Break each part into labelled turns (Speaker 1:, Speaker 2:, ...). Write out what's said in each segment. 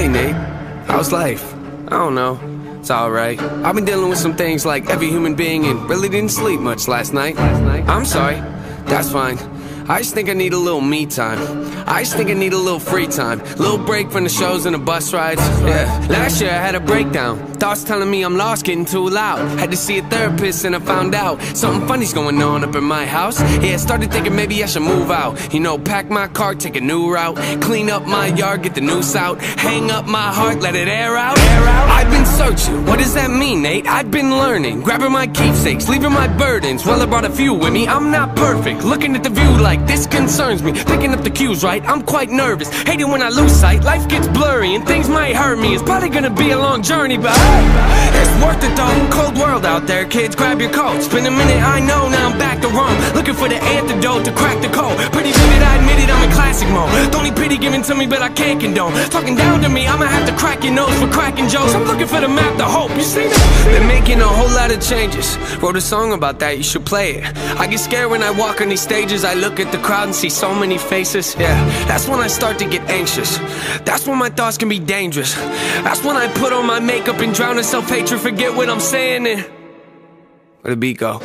Speaker 1: Hey Nate, how's life? I don't know, it's alright. I've been dealing with some things like every human being and really didn't sleep much last night. I'm sorry, that's fine. I just think I need a little me time. I just think I need a little free time. Little break from the shows and the bus rides. Yeah, last year I had a breakdown. Thoughts telling me I'm lost, getting too loud. Had to see a therapist and I found out something funny's going on up in my house. Yeah, started thinking maybe I should move out. You know, pack my car, take a new route. Clean up my yard, get the noose out. Hang up my heart, let it air out. I've been searching, what does that mean, Nate? I've been learning, grabbing my keepsakes, leaving my burdens. Well, I brought a few with me, I'm not perfect. Looking at the view like this concerns me. Picking up the cues right, I'm quite nervous. Hate it when I lose sight, life gets blurry and things might hurt me. It's probably gonna be a long journey, but hey, it's worth it though. Cold world out there, kids, grab your coats. Been a minute, I know, now I'm back to Rome. Looking for the antidote to crack the code. Pretty vivid, I admit it, I'm in classic mode. Don't need pity given to me, but I can't condone. Talking down to me, I'ma have to crack your nose for cracking jokes. I'm looking for the map to hope, you see that? Been making a whole lot of changes. Wrote a song about that, you should play it. I get scared when I walk on these stages. I look at the crowd and see so many faces. Yeah, that's when I start to get anxious. That's when my thoughts can be dangerous. That's when I put on my makeup and drown in self-hatred. Forget what I'm saying and where'd the beat go?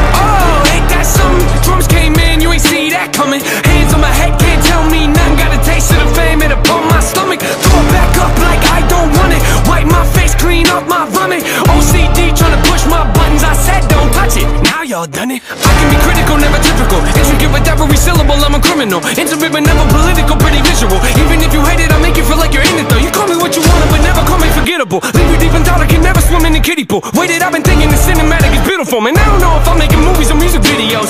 Speaker 1: Oh, ain't that something? Drums came in, you ain't see that coming. Hands on my head, can't tell me nothing. Got a taste of the fame, it upon my stomach. Throw it back up like I don't want it. Wipe my face, clean up my vomit. OCD trying to push my buttons. I said don't touch it, now y'all done it. I can be critical, never typical. Intricate with every syllable, I'm a criminal. Intimate but never political, pretty visual. Even if you hate it, I make you feel like you're in it though. You call me what you want, but never call me forgettable. Leave you deep in thought, I can never swim in the kiddie pool. Waited, I've been thinking the cinematic is beautiful, man. I don't know if I'm making movies or music videos.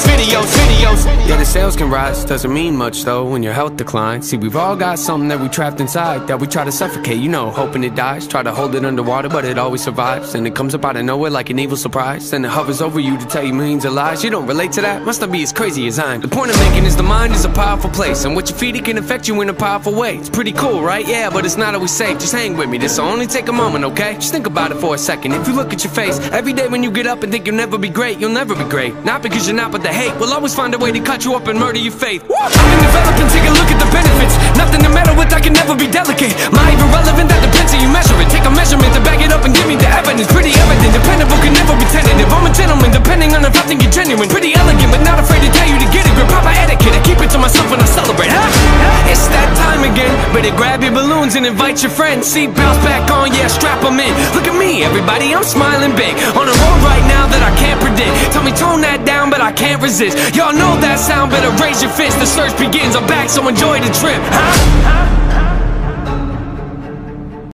Speaker 1: Yeah, the sales can rise, doesn't mean much though when your health declines. See, we've all got something that we trapped inside that we try to suffocate, you know, hoping it dies. Try to hold it underwater, but it always survives. And it comes up out of nowhere like an evil surprise. Then it hovers over you to tell you millions of lies. You don't relate to that? Must not be as crazy as I am. The point I'm making is the mind is a powerful place, and what you feed it can affect you in a powerful way. It's pretty cool, right? Yeah, but it's not always safe. Just hang with me, this'll only take a moment, okay? Just think about it for a second. If you look at your face every day when you get up and think you'll never be great, you'll never be great. Not because you're not, but the hate will always find a way to cut you up and murder your faith. I've been developing, take a look at the benefits. Nothing to meddle with, I can never be delicate. My even relevant, that depends how you measure it. Take a measurement to back it up and give me the evidence. Pretty evident, dependable, can never be tentative. I'm a gentleman, depending on if I think you're genuine. Pretty elegant, but not afraid to tell you to get a grip. Proper etiquette, I keep it to myself when I celebrate. It's that time again. Better grab your balloons and invite your friends. Seat belts back on, yeah, strap them in. Look at me, everybody, I'm smiling big. On a road right now that I can't predict. Tell me tone that down, but I can't resist. Y'all know that sound, better raise your fist. The search begins, I'm back, so enjoy the trip, huh?